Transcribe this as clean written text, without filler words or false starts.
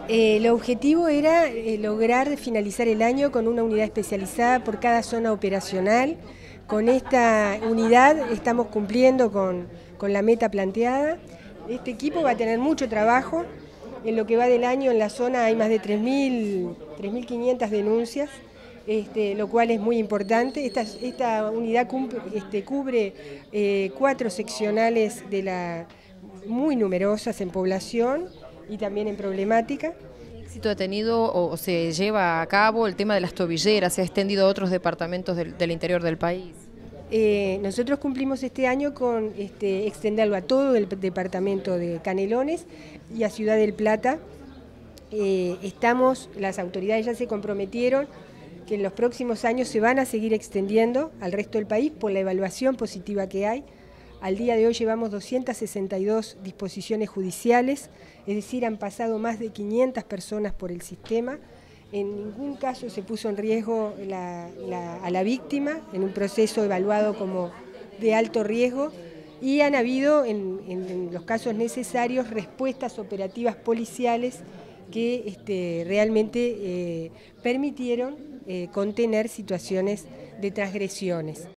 El objetivo era lograr finalizar el año con una unidad especializada por cada zona operacional. Con esta unidad estamos cumpliendo con la meta planteada. Este equipo va a tener mucho trabajo. En lo que va del año en la zona hay más de 3.500 denuncias, lo cual es muy importante. Esta unidad cubre 4 seccionales muy numerosas en población y también en problemática. ¿Qué éxito ha tenido o se lleva a cabo el tema de las tobilleras? ¿Se ha extendido a otros departamentos del interior del país? Nosotros cumplimos este año con extenderlo a todo el departamento de Canelones y a Ciudad del Plata. Las autoridades ya se comprometieron que en los próximos años se van a seguir extendiendo al resto del país por la evaluación positiva que hay. Al día de hoy llevamos 262 disposiciones judiciales, es decir, han pasado más de 500 personas por el sistema. En ningún caso se puso en riesgo a la víctima en un proceso evaluado como de alto riesgo y han habido, en los casos necesarios, respuestas operativas policiales que realmente permitieron contener situaciones de transgresiones.